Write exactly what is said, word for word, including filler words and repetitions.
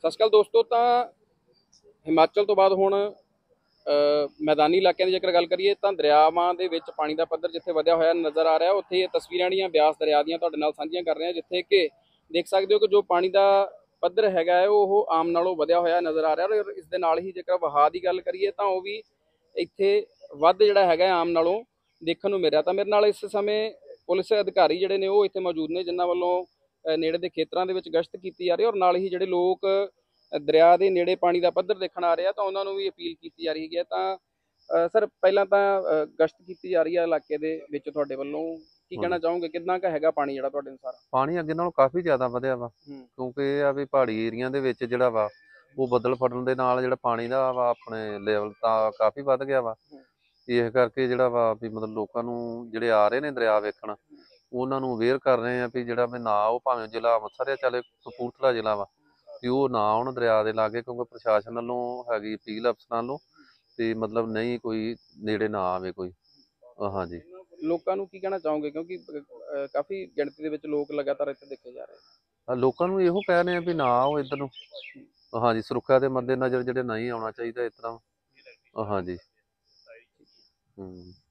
ਸਤਿ ਸ਼੍ਰੀ ਅਕਾਲ ਦੋਸਤੋ। ਤਾਂ ਹਿਮਾਚਲ ਤੋਂ ਬਾਅਦ ਹੁਣ ਮੈਦਾਨੀ ਇਲਾਕਿਆਂ ਦੀ ਜੇਕਰ ਗੱਲ ਕਰੀਏ ਤਾਂ ਦਰਿਆਵਾਂ ਦੇ ਵਿੱਚ ਪਾਣੀ ਦਾ ਪੱਧਰ ਜਿੱਥੇ ਵਧਿਆ ਹੋਇਆ ਨਜ਼ਰ ਆ ਰਿਹਾ, ਉੱਥੇ ਇਹ ਤਸਵੀਰਾਂ ਜਿਹੜੀਆਂ ਬਿਆਸ ਦਰਿਆ ਦੀਆਂ ਤੁਹਾਡੇ ਨਾਲ ਸਾਂਝੀਆਂ ਕਰ ਰਹੇ ਹਾਂ, ਜਿੱਥੇ ਕਿ ਦੇਖ ਸਕਦੇ ਹੋ ਕਿ ਜੋ ਪਾਣੀ ਦਾ ਪੱਧਰ ਹੈਗਾ ਹੈ ਉਹ ਆਮ ਨਾਲੋਂ ਵਧਿਆ ਹੋਇਆ ਨਜ਼ਰ ਆ ਰਿਹਾ। ਔਰ ਇਸ ਦੇ ਨਾਲ ਹੀ ਜੇਕਰ ਵਹਾਅ ਦੀ ਗੱਲ ਕਰੀਏ ਤਾਂ ਉਹ ਵੀ ਇੱਥੇ ਵੱਧ ਜਿਹੜਾ ਹੈਗਾ ਆਮ ਨਾਲੋਂ ਦੇਖਣ ਨੂੰ ਮਿਲ ਰਿਹਾ। ਤਾਂ ਮੇਰੇ ਨਾਲ ਇਸ ਸਮੇਂ ਪੁਲਿਸ ਅਧਿਕਾਰੀ ਜਿਹੜੇ ਨੇ ਉਹ ਇੱਥੇ ਮੌਜੂਦ ਨੇ, ਜਿਨ੍ਹਾਂ ਵੱਲੋਂ ਨੇੜੇ ਦੇ ਖੇਤਰਾਂ ਦੇ ਵਿੱਚ ਗਸ਼ਤ ਕੀਤੀ ਜਾ ਰਹੀ ਹੈ। ਔਰ ਨਾਲ ਹੀ ਜਿਹੜੇ ਲੋਕ ਦਰਿਆ ਦੇ ਨੇੜੇ ਪਾਣੀ ਦਾ ਪੱਧਰ ਦੇਖਣ ਆ ਰਹੇ ਆ ਤਾਂ ਉਹਨਾਂ ਨੂੰ ਵੀ ਅਪੀਲ ਕੀਤੀ ਜਾ ਰਹੀ ਹੈ। ਤਾਂ ਸਰ, ਪਹਿਲਾਂ ਤਾਂ ਗਸ਼ਤ ਕੀਤੀ ਜਾ ਰਹੀ ਹੈ ਇਲਾਕੇ ਦੇ ਵਿੱਚ, ਤੁਹਾਡੇ ਵੱਲੋਂ ਕੀ ਕਹਿਣਾ ਚਾਹੋਗੇ? ਕਿੰਨਾ ਕੁ ਹੈਗਾ ਪਾਣੀ ਜਿਹੜਾ ਤੁਹਾਡੇ ਅਨੁਸਾਰ? ਪਾਣੀ ਅੱਗੇ ਨਾਲੋਂ ਕਾਫੀ ਜ਼ਿਆਦਾ ਵਧਿਆ ਵਾ, ਕਿਉਂਕਿ ਇਹ ਆ ਵੀ ਪਹਾੜੀ ਏਰੀਆ ਦੇ ਵਿੱਚ ਜਿਹੜਾ ਵਾ ਉਹ ਬੱਦਲ ਫਟਣ ਦੇ ਨਾਲ ਜਿਹੜਾ ਪਾਣੀ ਦਾ ਵਾ ਆਪਣੇ ਲੈਵਲ ਤਾਂ ਕਾਫੀ ਵੱਧ ਗਿਆ ਵਾ। ਇਸ ਕਰਕੇ ਜਿਹੜਾ ਵਾ ਵੀ ਮਤਲਬ ਲੋਕਾਂ ਨੂੰ ਜਿਹੜੇ ਆ ਰਹੇ ਨੇ ਦਰਿਆ ਵੇਖਣ, ਉਹਨਾਂ ਨੂੰ ਅਵੇਅਰ ਕਰ ਰਹੇ ਆ ਵੀ ਜਿਹੜਾ ਵੀ ਨਾ ਉਹ ਭਾਵੇਂ ਜ਼ਿਲ੍ਹਾ ਅੰਮ੍ਰਿਤਸਰ ਆ, ਚਾਹੇ ਕਪੂਰਥਲਾ ਜ਼ਿਲ੍ਹਾ ਵਾ, ਵੀ ਉਹ ਨਾ ਆਉਣ ਦਰਿਆ ਦੇ ਲਾਗੇ, ਕਿਉਂਕਿ ਪ੍ਰਸ਼ਾਸਨ ਵੱਲੋਂ ਹੈਗੀ ਅਪੀਲ ਅਫਸਰਾਂ ਵੱਲੋਂ ਤੇ ਮਤਲਬ ਨਹੀਂ ਕੋਈ ਨੇੜੇ ਨਾ ਆਵੇ ਕੋਈ। ਹਾਂਜੀ, ਲੋਕਾਂ ਨੂੰ ਕੀ ਕਹਿਣਾ ਚਾਹੋਗੇ, ਕਿਉਂਕਿ ਕਾਫੀ ਗਿਣਤੀ ਦੇ ਵਿੱਚ ਲੋਕ ਲਗਾਤਾਰ ਇੱਥੇ ਦੇਖੇ ਜਾ ਰਹੇ ਆ? ਲੋਕਾਂ ਨੂੰ ਇਹੋ ਕਹਿ ਰਹੇ ਆ ਵੀ ਨਾ ਆਓ ਇੱਧਰ ਨੂੰ। ਹਾਂਜੀ, ਸੁਰੱਖਿਆ ਦੇ ਮੱਦੇ ਨਜ਼ਰ ਜਿਹੜੇ ਨਹੀਂ ਆਉਣਾ ਚਾਹੀਦਾ ਇਸ ਤਰ੍ਹਾਂ। ਹਾਂਜੀ। ਹੂੰ।